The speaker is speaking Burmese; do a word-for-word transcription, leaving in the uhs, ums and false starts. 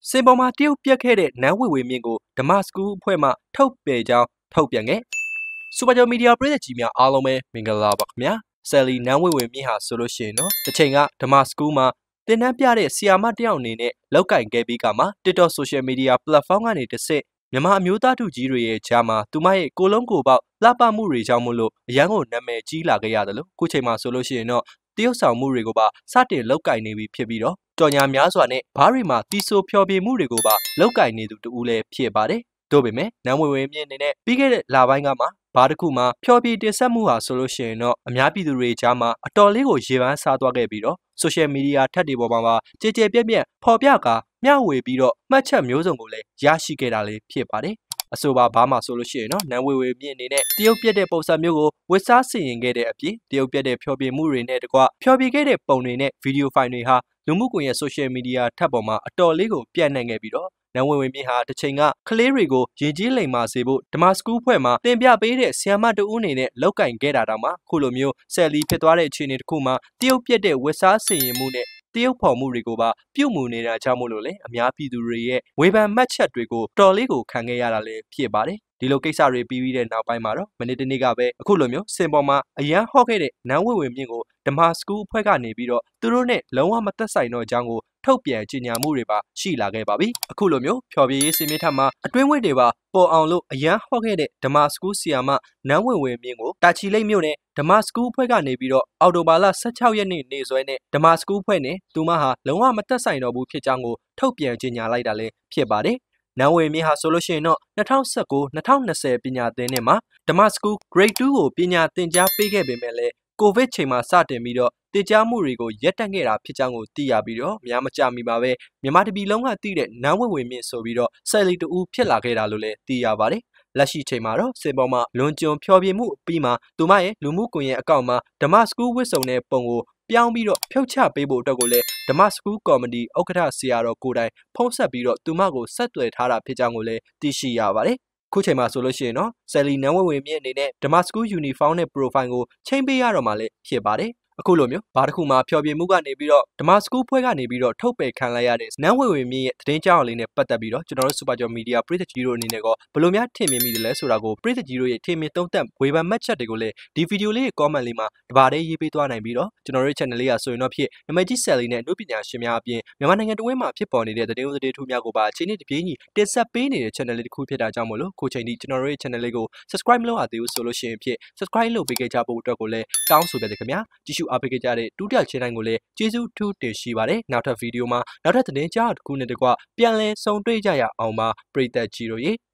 စင်ပေါ်မှာတရုတ်ပြက်ခဲ့တဲ့နန်းဝေဝေမြင့်ကိုဓမ္မစကူးအဖွဲ့မှထုတ်ပယ်ကြောင်းထုတ်ပြန်ခဲ့စူပါဂျော်မီဒီယာပရိသတ်ကြီးများအားလုံးပဲမင်္ဂလာပါခင်ဗျာဆယ်လီနန်းဝေဝေမြင့်ဟာဆိုလို့ရှိရင်တော့တစ်ချိန်ကဓမ္မစကူးမှာတင်နန်းပြတဲ့ဆီယာမတယောက်အနေနဲ့လောက်ကင်ခဲ့ပြီးကမှ TikTok Social Media Platform ကနေတစ်ဆင့်မြန်မာအမျိုးသားထုကြီးတွေရဲ့ဂျာမှာသူမရဲ့ကိုလုံးကိုပေါက်လှပမှုတွေကြောင့်မို့လို့အရန်ကိုနာမည်ကြီးလာခဲ့ရတယ်လို့ခုချိန်မှာဆိုလို့ရှိရင်တော့တရုတ်ဆောင်မှုတွေကိုပါစတင်လောက်ကင်နေပြီဖြစ်ပြီးတော့ကြော်ညာများစွာနဲ့ဘားရီမှာတီဆိုဖျော်ဖြေမှုတွေကိုပါလောက်ကင်နေသူတူလည်းဖြစ်ပါတယ်။တို့ပေမဲ့နန်းဝေဝေမြင့်အနေနဲ့ပြီးခဲ့တဲ့လပိုင်းကမှဘားတစ်ခုမှဖျော်ဖြေတင်ဆက်မှုဟာဆိုလို့ရှိရင်တော့အများပြည်သူတွေကြားမှာအတော်လေးကိုရေပန်းစားသွားခဲ့ပြီးတော့ social media ထက်တွေပေါ်မှာပါကြည်ကြဲပြက်ပြက်ဖော်ပြကာမျှဝေပြီးတော့မှတ်ချက်မျိုးစုံကိုလည်းရရှိခဲ့တာလေးဖြစ်ပါတယ်။အဆိုပါဘာမှဆိုလို့ရှိရင်တော့နန်းဝေဝေမြင့်အနေနဲ့တရုတ်ပြက်တဲ့ပုံစံမျိုးကိုဝစ်စားဆင်ရင်ခဲ့တဲ့အပြင်တရုတ်ပြက်တဲ့ဖျော်ဖြေမှုတွေနဲ့တကွဖျော်ဖြေခဲ့တဲ့ပုံတွေနဲ့ဗီဒီယိုဖိုင်တွေဟာလူမှုကွန်ရက် social media ထက်ပေါ်မှာအတော်လေးကိုပြန့်နှံ့ခဲ့ပြီးတော့နန်းဝေဝေမြင့်ဟာတစ်ချိန်ကကလေးတွေကိုရင်ကြီးလိမ်မာစေဖို့ဓမ္မစကူးဖွဲ့မှာတင်ပြပေးတဲ့ဆီယမ်မတဦးအနေနဲ့လောက်ကင်ခဲ့တာတောင်မှခုလိုမျိုးဆယ်လီဖြစ်သွားတဲ့အခြေအနေတစ်ခုမှာတရုတ်ပြက်တဲ့ဝစ်စားဆင်ရင်မှုနဲ့တရုတ်ဖော်မှုတွေကိုပါပြုတ်မှုနေတာကြောင့်မို့လို့လေအများပြည်သူတွေရဲ့ဝေဖန်မှတ်ချက်တွေကိုတော်လေးကိုခံခဲ့ရတာလည်းဖြစ်ပါတယ်ဒီလိုကိစ္စတွေပြီးပြီးတဲ့နောက်ပိုင်းမှာတော့မနေ့တနေ့ကပဲအခုလိုမျိုးစင်ပေါ်မှာအရန်ဟော့ခဲ့တဲ့နန်းဝေဝေမြင့်ကိုဓမ္မစကူးအဖွဲ့ကနေပြီးတော့သူတို့နဲ့လုံးဝမသက်ဆိုင်တော့အကြောင်းကိုထုတ်ပြန်ကြေညာမှုတွေပါရှိလာခဲ့ပါပြီအခုလိုမျိုးဖျော်ဖြေရေးစင်မြင့်ထက်မှာအတွင်းဝိတ်တွေပါပေါ်အောင်လို့အရန်ဟော့ခဲ့တဲ့ဓမ္မစကူးဆီယာမနန်းဝေဝေမြင့်ကိုတာချီလိတ်မြို့နယ်ဓမ္မစကူးအဖွဲ့ကနေပြီးတော့အော်တိုဘာလဆယ့်၆ရက်နေ့နေ့စွဲနဲ့ဓမ္မစကူးအဖွဲ့နဲ့သူမဟာလုံးဝမသက်ဆိုင်တော့ဘူးဖြစ်ကြောင်းကိုထုတ်ပြန်ကြေညာလိုက်တာလည်းဖြစ်ပါတယ်နန်းဝေမြင့်ဟာဆိုလို့ရှိရင်တော့၂၀၁၉ ၂၀၂၀ပညာသင်နှစ်မှာဓမ္မစကူး grade 2ကိုပညာသင်ကြားပေးခဲ့ပေမဲ့လည်းကိုဗစ်ချိန်မှာစတင်ပြီးတော့တင်ကြားမှုတွေကိုရပ်တန့်ခဲ့တာဖြစ်ကြောင်းကိုသိရပြီးတော့များမကြမီပါပဲမြန်မာတပြည်လုံးကသိတဲ့နန်းဝေဝေမြင့်ဆိုပြီးတော့ဆယ်လီတူဖြစ်လာခဲ့တာလို့လည်းသိရပါတယ်လက်ရှိချိန်မှာတော့စင်ပေါ်မှာလွန်ကျွံဖျော်ဖြေမှုအပြီးမှာသူမရဲ့လူမှုကွန်ရက်အကောင့်မှာဓမ္မစကူးဝစ်စုံတဲ့ပုံကိုပြောင်းပြီးတော့ဖြုတ်ချပေးဖို့အတွက်ကိုလည်းဓမ္မစကူးကော်မတီဥက္ကဋ္ဌဆရာတော်ကိုတိုင်ဖုံးဆက်ပြီးတော့သူမကိုဆက်သွယ်ထားတာဖြစ်ကြောင်းကိုလည်းသိရှိရပါတယ်ခုချိန်မှာဆိုလို့ရှိရင်တော့ဆယ်လီနန်းဝေဝေမြင့်အနေနဲ့ဓမ္မစကူးယူနီဖောင်းနဲ့ profile ကိုချိန်ပေးရတော့မှလည်းဖြစ်ပါတယ်အခုလိုမျိုးဘာတစ်ခုမှဖျော်ဖြေမှုကနေပြီးတော့ဓမ္မစကူးဖွဲ့ကနေပြီးတော့ထုတ်ပယ်ခံလိုက်ရတဲ့နန်းဝေဝေမြင့်ရဲ့သတင်းကြောင်းလေးနဲ့ပတ်သက်ပြီးတော့ကျွန်တော်တို့စူပါဂျော်မီဒီယာပရိသတ်ကြီးတို့အနေနဲ့ကဘယ်လိုများထင်မြင်မိတယ်လဲဆိုတာကိုပရိသတ်ကြီးတို့ရဲ့ထင်မြင်သုံးသပ်ဝေဖန်မှတ်ချက်တွေကိုလည်းဒီဗီဒီယိုလေးရဲ့ comment လေးမှာတပါးတည်းရေးပေးသွားနိုင်ပြီးတော့ကျွန်တော်တို့ရဲ့ channel လေးကဆိုရင်တော့ဖြစ်နမကြီးဆယ်လီနဲ့အမှုပညာရှင်များအပြင်မြန်မာနိုင်ငံတွင်းမှာဖြစ်ပေါ်နေတဲ့သတင်းဥသတင်းထူးများကိုပါအချိန်နဲ့တပြေးညီတင်ဆက်ပေးနေတဲ့ channel လေးတစ်ခုဖြစ်တာကြောင့်မို့လို့ခုချိန်ထိကျွန်တော်တို့ရဲ့ channel လေးကို subscribe မလုပ်ရသေးဘူးဆိုလို့ရှိရင်ဖြစ် subscribe လုပ်ပေးကြဖို့အတွက်ကိုလည်းတောင်းဆိုပါတယ်ခင်ဗျာကြည့်ရှုအားပေးကြတဲ့ဒုတိယချင်းတိုင်းကိုလည်းကျေးဇူးထူးတင်ရှိပါတယ်နောက်ထပ်ဗီဒီယိုမှာနောက်ထပ်သတင်းကြားတစ်ခုနဲ့တကွပြန်လည်ဆုံတွေ့ကြရအောင်ပါပရိသတ်ကြီးတို့ရေ